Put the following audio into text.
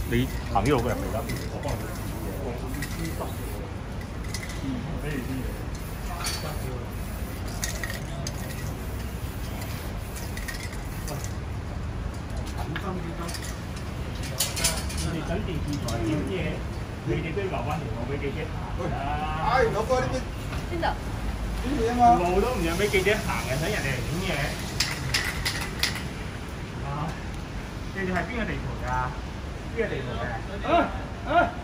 你行呢度過入嚟啦。我幫你。你哋想電視台點嘢，你哋都要留翻條路俾記者行啦。 哎，老哥呢邊邊度？ 點嘢嘛？ 路都唔讓俾記者行嘅，等人哋嚟影嘢。啊！你哋係邊個地盤㗎？邊個地盤嘅？